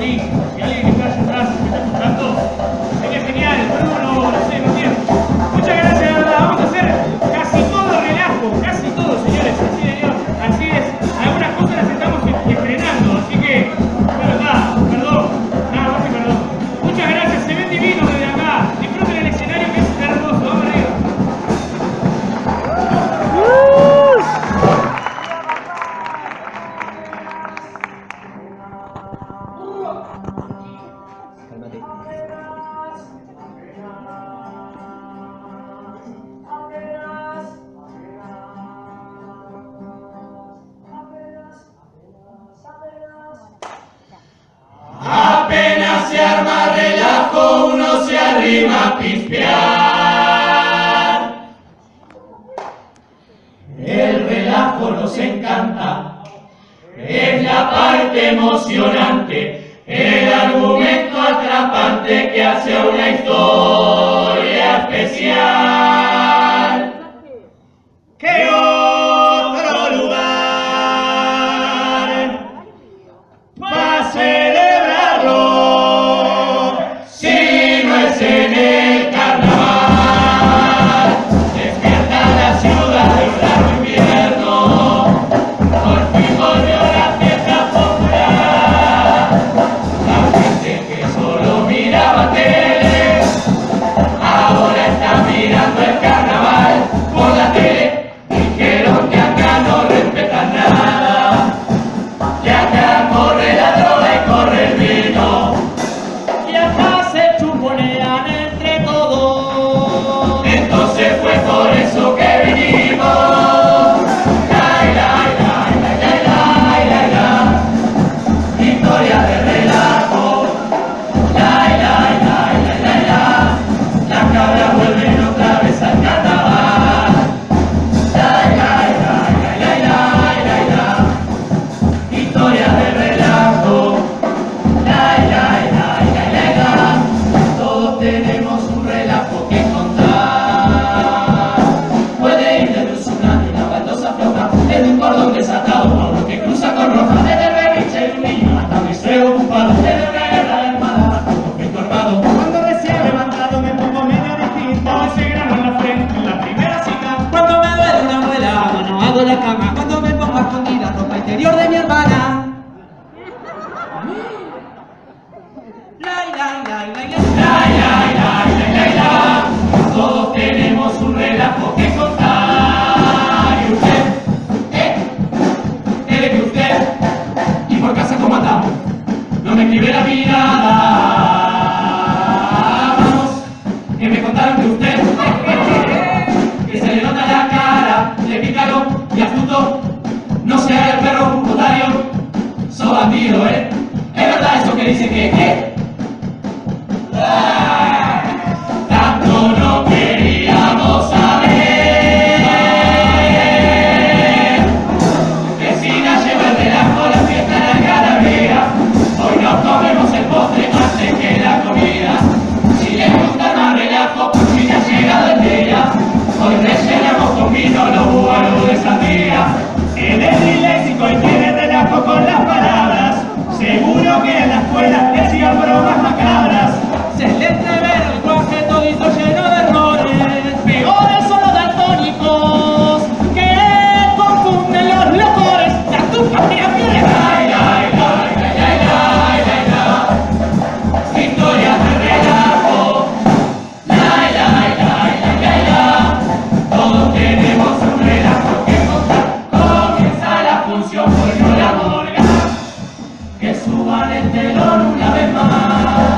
ahí, si alguien está allá atrás me está escuchando, sería genial, pero no sé, no entiendo. Muchas gracias, de verdad. Vamos a hacer casi todo relajo, casi todo, señores. Así es. Algunas cosas las estamos estrenando, así que, bueno, nada, perdón, nada más que perdón. Muchas gracias, se ven divinos desde acá. Disfruten el escenario que es hermoso. Vamos arriba. Apenas se arma relajo, uno se arrima a pispear. El relajo nos encanta, es la parte emocionante, el argumento atrapante que hace una historia especial. ¿Qué otro lugar para celebrarlo si no es en el carnaval? Despierta la ciudad de un largo invierno, por fin volvió la fiesta popular. La gente que solo miraba tele, ahora está mirando el carnaval por la tele. Dijeron que acá no respetan nada, que acá corre la droga y corre el vino, y acá se chuponean entre todos. Entonces fue por eso que vinimos. Lai, lai, lai, lai, lai, lai, lai, lai. Historia de relajo. Lai, lai, lai, lai, lai, lai. Las cabras vuelven otra vez al carnaval. Lai, lai, lai, lai, lai, lai, lai, lai. Historia de relajo. Lai, lai, lai, lai, lai, lai. Todos tenemos un relajo que contar. Puede ir desde un tsunami, una baldosa floja, desde un cordón desatado, a uno que cruza con roja, desde el berrinche de un niño hasta un liceo ocupado, desde una guerra armada hasta un conflicto armado. Cuando recién levantado me pongo medio distinto, ese grano en la frente en la primera cita. Cuando me duele una muela, no hago la cama. Cuando me pongo escondida ropa interior de mi hermana. Lai, lai, lai, lai, lai. Lai, lai, lai, lai, lai, lai. Todos tenemos un relajo que contar. Y usted, él que usted, y por casa como andamos, no me escribe la mirada. Vamos, que me contaron que usted, que se le nota la cara de pícaro y astuto, no sea el perro juntario, sos bandido, ¿eh? Es verdad eso que dice que tanto no queríamos saber. Vecina, lleva el relajo, la fiesta, la algarabía. Hoy nos comemos el postre antes que la comida. Si les gusta más relajo, por fin ha llegado el día. Hoy rellenamos con vino los bubalos de sandía. En el disléxico y tiene relajo con las palabras. Seguro que en la escuela le hacían bromas macabras. Se le entrever el lenguaje todito lleno de errores. Peores son los daltónicos que confunden los locores. La tupa mira bien. Lai, lai, lai, lai, lai, lai, lai, lai. Historias de relajo. Lai, lai, lai, lai, lai, lai. Todos tenemos un relajo que contar. Comienza la función, volvió la morga. Que suban el telón una vez más.